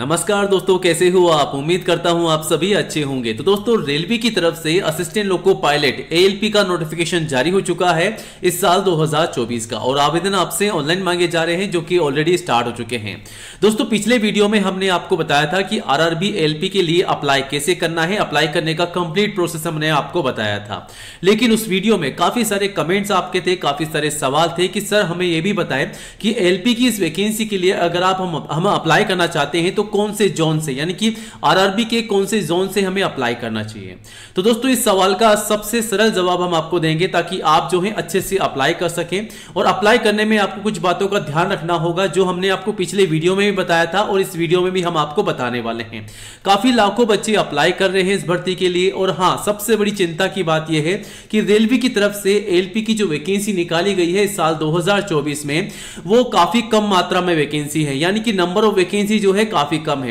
नमस्कार दोस्तों, कैसे हो आप। उम्मीद करता हूं आप सभी अच्छे होंगे। तो दोस्तों, रेलवे की तरफ से असिस्टेंट लोको पायलट एएलपी का नोटिफिकेशन जारी हो चुका है इस साल 2024 का, और आवेदन आपसे ऑनलाइन मांगे जा रहे हैं जो कि ऑलरेडी स्टार्ट हो चुके हैं। दोस्तों, पिछले वीडियो में हमने आपको बताया था कि आरआरबी एएलपी के लिए अप्लाई कैसे करना है, अप्लाई करने का कंप्लीट प्रोसेस हमने आपको बताया था। लेकिन उस वीडियो में काफी सारे कमेंट्स आपके थे, काफी सारे सवाल थे कि सर हमें यह भी बताएं कि एएलपी की इस वैकेंसी के लिए अगर हम अप्लाई करना चाहते हैं तो कौन से जोन से, यानी कि आरआरबी के कौन से जोन से हमें अप्लाई करना चाहिए। तो दोस्तों, इस सवाल का सबसे सरल जवाब हम आपको देंगे ताकि आप जो है अच्छे से अप्लाई कर सकें। और अप्लाई करने में आपको कुछ बातों का ध्यान रखना होगा जो हमने आपको पिछले वीडियो में भी बताया था और इस वीडियो में भी हम आपको बताने वाले हैं। काफी लाखों बच्चे अप्लाई कर रहे हैं इस भर्ती के लिए, और हां, सबसे बड़ी चिंता की बात यह है कि रेलवे की तरफ से एएलपी की जो वैकेंसी निकाली गई है इस साल 2024 में, वो काफी कम मात्रा में वैकेंसी है, यानी कि नंबर ऑफ वैकेंसी जो है काफी कम है।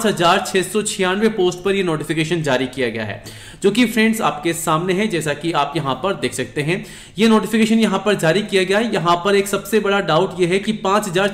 5696 पोस्ट पर यह नोटिफिकेशन जारी किया गया है, जो कि फ्रेंड्स आपके सामने है, जैसा कि आप यहां पर देख सकते हैं। यह नोटिफिकेशन यहां पर जारी किया गया है। यहां पर एक सबसे बड़ा डाउट यह है कि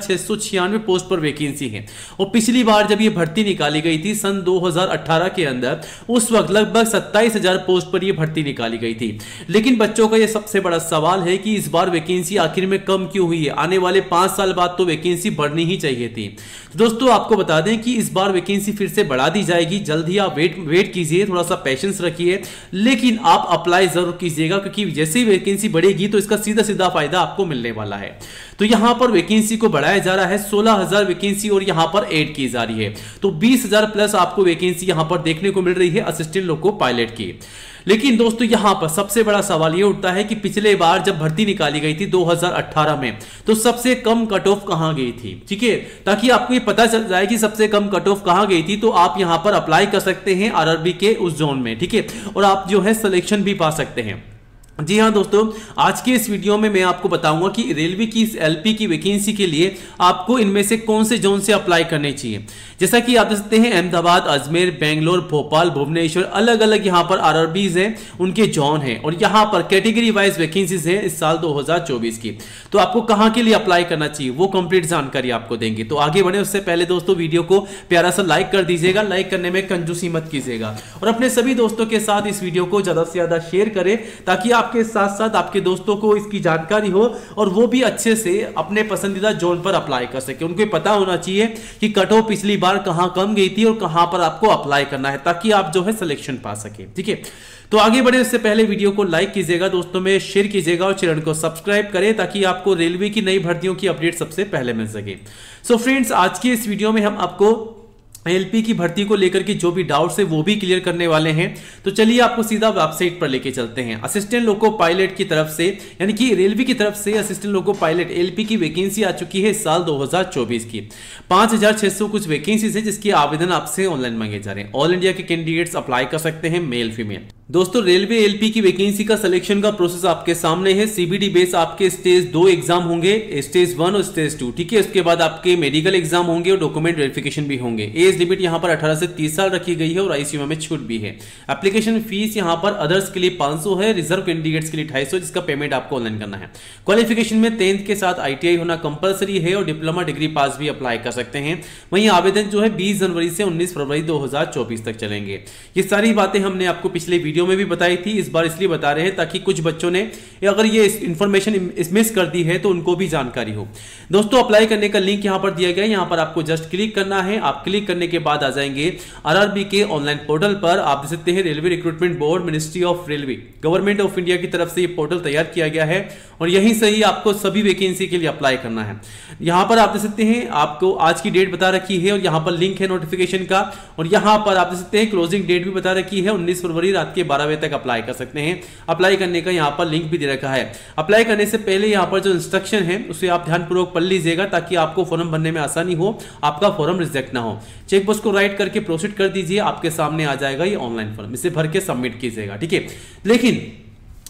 5696 पोस्ट पर वैकेंसी है, और पिछली बार जब यह भर्ती निकाली गई थी सन 2018 के अंदर, उस वक्त लगभग 27000 पोस्ट पर यह भर्ती निकाली गई थी। लेकिन बच्चों का यह सबसे बड़ा सवाल है कि इस बार वैकेंसी आखिर में कम क्यों हुई है। आने वाले 5 साल बाद तो वैकेंसी बढ़नी ही चाहिए थी। तो दोस्तों, आपको बता दें कि इस बार वैकेंसी फिर से बढ़ा दी जाएगी। जल्द ही आप वेट कीजिए, थोड़ा सा पेशेंस रखिए, लेकिन आप अप्लाई जरूर कीजिएगा, क्योंकि जैसे ही वैकेंसी बढ़ेगी तो इसका सीधा सीधा फायदा आपको मिलने वाला है। तो यहां पर वैकेंसी को बढ़ाया जा रहा है, 16000 वैकेंसी और यहां पर ऐड की जा रही है, तो 20000 प्लस आपको वैकेंसी यहां पर देखने को मिल रही है असिस्टेंट लोको पायलट की। लेकिन दोस्तों, यहां पर सबसे बड़ा सवाल यह उठता है कि पिछले बार जब भर्ती निकाली गई थी 2018 में, तो सबसे कम कट ऑफ कहां गई थी, ठीक है। ताकि आपको ये पता चल जाए कि सबसे कम कट ऑफ कहां गई थी, तो आप यहां पर अप्लाई कर सकते हैं आरआरबी के उस जोन में, ठीक है, और आप जो है सिलेक्शन भी पा सकते हैं। जी हाँ दोस्तों, आज के इस वीडियो में मैं आपको बताऊंगा कि रेलवे की इस एलपी की वैकेंसी के लिए आपको इनमें से कौन से जोन से अप्लाई करने चाहिए। जैसा कि आप देख सकते हैं, अहमदाबाद, अजमेर, बेंगलोर, भोपाल, भुवनेश्वर, अलग अलग यहां पर आरआरबीज हैं, उनके जोन हैं, और यहां पर कैटेगरी वाइज वैकेंसीज हैं इस साल 2024 की। तो आपको कहां के लिए अप्लाई करना चाहिए वो कंप्लीट जानकारी आपको देंगे। तो आगे बढ़े उससे पहले दोस्तों, वीडियो को प्यारा सा लाइक कर दीजिएगा। लाइक करने में कंजूसी मत कीजिएगा, और अपने सभी दोस्तों के साथ इस वीडियो को ज्यादा से ज्यादा शेयर करें, ताकि आपके साथ साथ आपके दोस्तों को इसकी जानकारी हो और वो भी अच्छे से अपने पसंदीदा जोन पर अप्लाई कर सके। उनको पता होना चाहिए कि कट ऑफ पिछली बार कहां कम गई थी और कहां पर आपको अप्लाई करना है, ताकि आप जो है सिलेक्शन पा सके, ठीक है। तो आगे बढ़े उससे पहले वीडियो को लाइक कीजिएगा, दोस्तों में शेयर कीजिएगा, और चैनल को सब्सक्राइब करें ताकि आपको रेलवे की नई भर्तियों की अपडेट सबसे पहले मिल सके। सो फ्रेंड्स, आज की इस वीडियो में हम आपको एएलपी की भर्ती को लेकर के जो भी डाउट्स है वो भी क्लियर करने वाले हैं। तो चलिए आपको सीधा वेबसाइट पर लेके चलते हैं। असिस्टेंट लोको पायलट की तरफ से, यानी कि रेलवे की तरफ से असिस्टेंट लोको पायलट एएलपी की वैकेंसी आ चुकी है इस साल 2024 की। 5600 कुछ वैकेंसीज है जिसके आवेदन आपसे ऑनलाइन मांगे जा रहे हैं। ऑल इंडिया के कैंडिडेट्स अप्लाई कर सकते हैं, मेल फीमेल। दोस्तों, रेलवे एएलपी की वैकेंसी का सिलेक्शन का प्रोसेस आपके सामने है। सीबीडी बेस आपके स्टेज 2 एग्जाम होंगे, स्टेज 1 और स्टेज 2, ठीक है। उसके बाद आपके मेडिकल एग्जाम होंगे और डॉक्यूमेंट वेरिफिकेशन भी होंगे। एज लिमिट यहां पर 18 से 30 साल रखी गई है, और आईसीयू में छूट भी है। एप्लीकेशन फीस यहां पर अदर्स के लिए 500 है, रिजर्व कैंडिडेट्स के लिए 250, जिसका पेमेंट आपको ऑनलाइन करना है। क्वालिफिकेशन में 10th के साथ आईटीआई होना कंपलसरी है, और डिप्लोमा डिग्री पास भी अप्लाई कर सकते हैं। वहीं आवेदन जो है 20 जनवरी से 19 फरवरी 2024 तक चलेंगे। ये सारी बातें हमने आपको पिछले वीडियो में भी बताई थी, इस बार इसलिए बता रहे हैं ताकि कुछ बच्चों ने अगर ये इंफॉर्मेशन मिस कर दी है तो उनको भी जानकारी हो। दोस्तों, अप्लाई करने का लिंक यहां पर दिया गया है, यहां पर आपको जस्ट क्लिक करना है। आप क्लिक करने के बाद आ जाएंगे आरआरबी के ऑनलाइन पोर्टल पर। आप देख सकते हैं railway recruitment board, ministry of railway, government of India की तरफ से ये पोर्टल तैयार किया गया है, और यहीं से ही आपको सभी वैकेंसी के लिए अप्लाई करना है। यहां पर आप देख सकते हैं आपको आज की डेट बता रखी है, और यहां पर लिंक है नोटिफिकेशन का, और यहां पर आप देख सकते हैं क्लोजिंग डेट भी बता रखी है, 19 फरवरी रात के 12 बजे तक अप्लाई कर सकते हैं। अप्लाई करने का यहां पर लिंक भी दे रखा है। अप्लाई करने से पहले यहां पर जो इंस्ट्रक्शन है उसे आप ध्यानपूर्वक पढ़ लीजिएगा, ताकि आपको फॉर्म भरने में आसानी हो, आपका फॉर्म रिजेक्ट ना हो। चेकबॉक्स को राइट करके प्रोसीड कर दीजिए, आपके सामने आ जाएगा ये ऑनलाइन फॉर्म, इसे भर के सबमिट कीजिएगा, ठीक है। लेकिन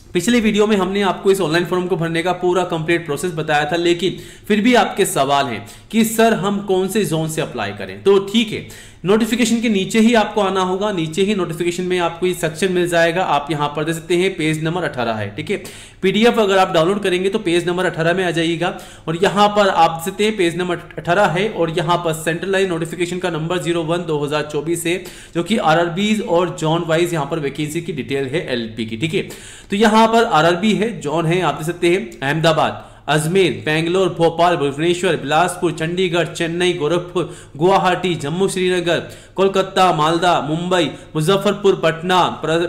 पिछले वीडियो में हमने आपको इस ऑनलाइन फॉर्म को भरने का पूरा कंप्लीट प्रोसेस बताया था, लेकिन फिर भी आपके सवाल हैं कि सर हम कौन से जोन से अप्लाई करें। तो ठीक है, नोटिफिकेशन के नीचे ही आपको आना होगा, नीचे ही नोटिफिकेशन में आपको ये सेक्शन मिल जाएगा। आप यहां पर देख सकते हैं पेज नंबर 18 है, ठीक है। पीडीएफ अगर आप डाउनलोड करेंगे तो पेज नंबर 18 में आ जाइएगा और यहां पर आप देख सकते हैं पेज नंबर 18 है और यहां पर सेंट्रलाइज नोटिफिकेशन का नंबर 01/2024 है, जो कि आरआरबीज और जॉन वाइज यहां पर वैकेंसी की डिटेल है एलपी की, ठीक है। तो यहां पर आरआरबी है, जॉन है, आप देख सकते हैं अहमदाबाद, अजमेर, बेंगलोर, भोपाल, भुवनेश्वर, बिलासपुर, चंडीगढ़, चेन्नई, गोरखपुर, गुवाहाटी, जम्मू श्रीनगर, कोलकाता, मालदा, मुंबई, मुजफ्फरपुर, पटना,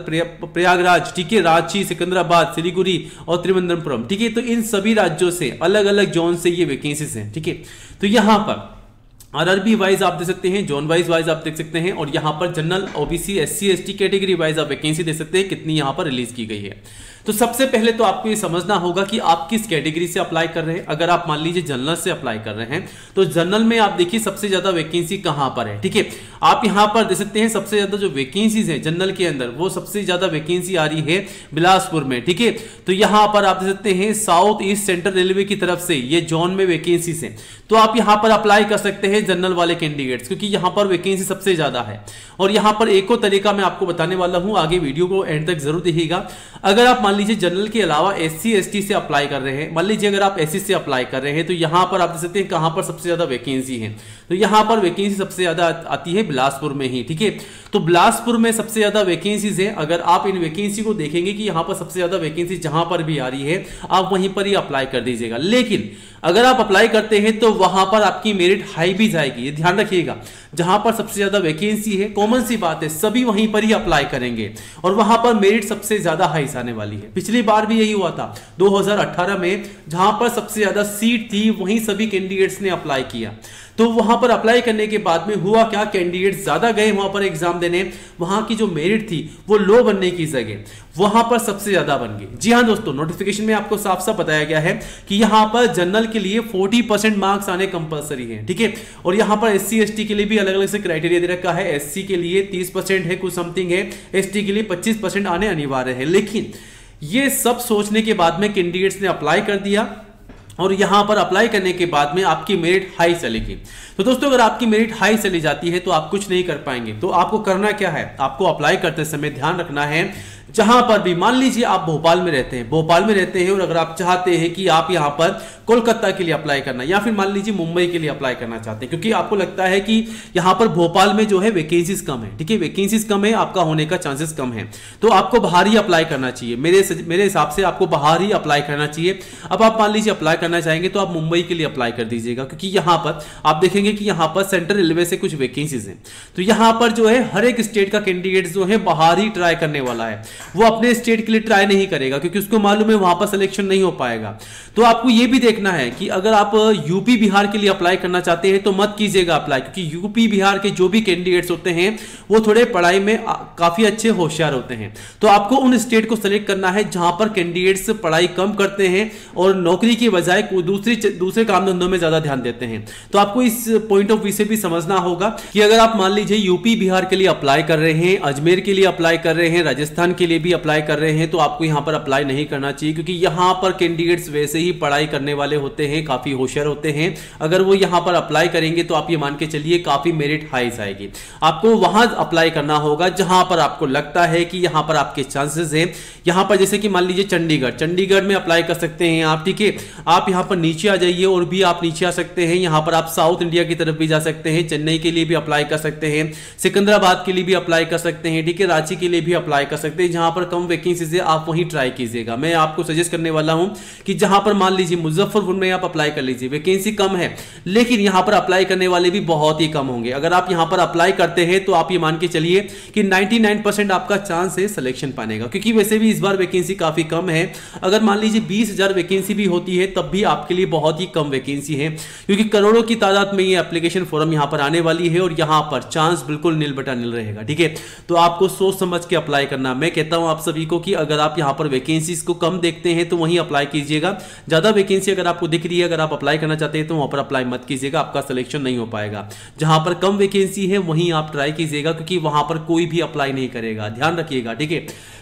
प्रयागराज, ठीक है, रांची, सिकंदराबाद, सिलीगुड़ी और त्रिवेंद्रपुरम, ठीक है। तो इन सभी राज्यों से अलग अलग जोन से ये वैकेंसीज हैं, ठीक है। तो यहां पर आरआरबी वाइज आप देख सकते हैं, जोन वाइज आप देख सकते हैं और यहां पर general, OBC, SC, ST category wise आप वैकेंसी देख सकते हैं कितनी यहां पर रिलीज की गई है। तो सबसे पहले तो आपको ये समझना होगा कि आप किस कैटेगरी से अप्लाई कर रहे हैं। अगर आप मान लीजिए जनरल से अप्लाई कर रहे हैं तो जनरल में आप देखिए सबसे ज्यादा वैकेंसी कहां पर है, ठीक है। आप यहां पर देख सकते हैं सबसे ज्यादा जो वैकेंसीज है जनरल के अंदर, वो सबसे ज्यादा वैकेंसी आ रही है बिलासपुर में, ठीक है। तो यहां पर आप देख सकते हैं साउथ ईस्ट सेंट्रल रेलवे की तरफ से ये जोन में वैकेंसीज है। तो आप यहां पर अप्लाई कर सकते हैं जनरल वाले कैंडिडेट्स, क्योंकि यहां पर वैकेंसी सबसे ज्यादा है। और यहां पर एक और तरीका मैं आपको बताने वाला हूं, आगे वीडियो को एंड तक जरूर देखिएगा। अगर आप मान लीजिए जनरल के अलावा एससी एसटी से अप्लाई कर रहे हैं, मान लीजिए अगर आप एससी से अप्लाई कर रहे हैं तो यहां पर आप देख सकते हैं कहां पर सबसे ज्यादा वैकेंसी है। तो यहां पर वैकेंसी सबसे ज्यादा आती है बिलासपुर में ही, ठीक है। तो बिलासपुर में सबसे ज्यादा वैकेंसीज है। अगर आप इन वैकेंसी को देखेंगे कि यहां पर सबसे ज्यादा वैकेंसी जहां पर भी आ रही है आप वहीं पर ही अप्लाई कर दीजिएगा। लेकिन अगर आप अप्लाई करते हैं तो वहां पर आपकी मेरिट हाई भी जाएगी, ये ध्यान रखिएगा। जहां पर सबसे ज्यादा वैकेंसी है, कॉमन सी बात है, सभी वहीं पर ही अप्लाई करेंगे और वहां पर मेरिट सबसे ज्यादा हाई आने वाली है। पिछली बार भी यही हुआ था 2018 में, जहां पर सबसे ज्यादा सीट थी वहीं सभी कैंडिडेट्स ने अप्लाई किया। तो वहां पर अप्लाई करने के बाद में हुआ क्या, कैंडिडेट्स ज्यादा गए वहां पर एग्जाम देने, वहां की जो मेरिट थी वो लो बनने की जगह वहां पर सबसे ज्यादा बन गई। जी हां दोस्तों, नोटिफिकेशन में आपको साफ साफ बताया गया है कि यहां पर जनरल के लिए 40% मार्क्स आने कंपलसरी है, ठीक है। और यहां पर एससी एसटी के लिए भी अलग अलग से क्राइटेरिया दे रखा है। एससी के लिए 30% है, कुछ समथिंग है, एसटी के लिए 25% आने अनिवार्य है। लेकिन ये सब सोचने के बाद में कैंडिडेट्स ने अप्लाई कर दिया और यहां पर अप्लाई करने के बाद में आपकी मेरिट हाई चलेगी। तो दोस्तों अगर आपकी मेरिट हाई चली जाती है तो आप कुछ नहीं कर पाएंगे। तो आपको करना क्या है, आपको अप्लाई करते समय ध्यान रखना है, जहां पर भी मान लीजिए आप भोपाल में रहते हैं और अगर आप चाहते हैं कि आप यहां पर कोलकाता के लिए अप्लाई करना या फिर मान लीजिए मुंबई के लिए अप्लाई करना चाहते हैं, क्योंकि आपको लगता है कि यहां पर भोपाल में जो है वैकेंसीज कम है, ठीक है, वैकेंसीज कम है, आपका होने का चांसेस कम है, तो आपको बाहर ही अप्लाई करना चाहिए। मेरे हिसाब से आपको बाहर ही अप्लाई करना चाहिए। अब आप मान लीजिए अप्लाई करना चाहेंगे तो आप मुंबई के लिए अप्लाई कर दीजिएगा, क्योंकि यहां पर आप देखेंगे कि यहां पर सेंट्रल रेलवे से कुछ वैकेंसीज हैं। तो यहां पर जो है हर एक स्टेट का कैंडिडेट जो है बाहर ही ट्राई करने वाला है, वो अपने स्टेट के लिए ट्राई नहीं करेगा, क्योंकि उसको मालूम है वहां पर सिलेक्शन नहीं हो पाएगा। तो आपको यह भी देखना है कि अगर आप यूपी बिहार के लिए अप्लाई करना चाहते हैं तो मत कीजिएगा अप्लाई, क्योंकि यूपी बिहार के जो भी कैंडिडेट्स होते हैं वो थोड़े पढ़ाई में काफी अच्छे होशियार होते हैं। तो आपको उन स्टेट को सिलेक्ट करना है जहां पर कैंडिडेट्स पढ़ाई कम करते हैं और नौकरी की बजाय दूसरे काम धंधों में ज्यादा ध्यान देते हैं। तो आपको इस पॉइंट ऑफ व्यू से भी समझना होगा कि अगर आप मान लीजिए यूपी बिहार के लिए अप्लाई कर रहे हैं, अजमेर के लिए अप्लाई कर रहे हैं, राजस्थान के लिए भी अप्लाई कर रहे हैं, तो आपको यहां पर अप्लाई नहीं करना चाहिए, क्योंकि यहां पर कैंडिडेट्स वैसे ही पढ़ाई करने वाले होते हैं, काफी होशियार होते हैं। अगर वो यहां पर अप्लाई करेंगे तो आप ये मान के चलिए काफी मेरिट हाई आएगी। आपको वहां अप्लाई करना होगा जहां पर आपको लगता है कि यहां पर आपके चांसेस हैं। यहां पर जैसे कि मान लीजिए चंडीगढ़ में अप्लाई कर सकते हैं आप, ठीक है। आप यहां पर नीचे आ जाइए और भी आप नीचे आ सकते हैं, यहां पर आप साउथ इंडिया की तरफ भी जा सकते हैं, चेन्नई के लिए भी अप्लाई कर सकते हैं, सिकंदराबाद के लिए भी अप्लाई कर सकते हैं, ठीक है, रांची के लिए भी अप्लाई कर सकते हैं। जहां पर कम वैकेंसीज है आप वहीं ट्राई कीजिएगा। मैं आपको सजेस्ट करने वाला हूं कि जहां पर मान लीजिए मुजफ्फरपुर में आप अप्लाई कर लीजिए, वैकेंसी कम है लेकिन यहां पर अप्लाई करने वाले भी बहुत ही कम होंगे। अगर आप यहां पर अप्लाई करते हैं तो आप ये मान के चलिए कि 99% आपका चांस है सिलेक्शन पाने का, क्योंकि वैसे भी इस बार वैकेंसी काफी कम है। अगर मान लीजिए 20,000 वैकेंसी भी होती है तब भी आपके लिए बहुत ही कम वैकेंसी है, क्योंकि करोड़ों की तादाद में ये एप्लीकेशन फॉर्म यहां पर आने वाली है और यहां पर चांस बिल्कुल नील बटा नील रहेगा, ठीक है। तो आपको सोच समझ के अप्लाई करना। मैं कहता हूं आप सभी को कि अगर आप यहां पर वैकेंसीज को कम देखते हैं तो वहीं अप्लाई कीजिएगा। ज्यादा वैकेंसी अगर आपको दिख रही है, अगर आप अप्लाई करना चाहते हैं तो वहां पर अप्लाई मत कीजिएगा, आपका सिलेक्शन नहीं हो पाएगा। जहां पर कम वैकेंसी है वहीं आप ट्राई कीजिएगा, क्योंकि वहां पर कोई भी अप्लाई नहीं करेगा, ध्यान रखिएगा, ठीक है।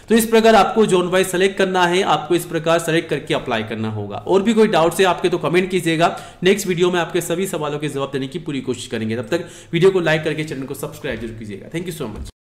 तो इस प्रकार आपको जोन वाइज सेलेक्ट करना है, आपको इस प्रकार सेलेक्ट करके अप्लाई करना होगा। और भी कोई डाउट्स है आपके तो कमेंट कीजिएगा, नेक्स्ट वीडियो में आपके सभी सवालों के जवाब देने की पूरी कोशिश करेंगे। तब तक वीडियो को लाइक करके चैनल को सब्सक्राइब जरूर कीजिएगा। Thank you so much.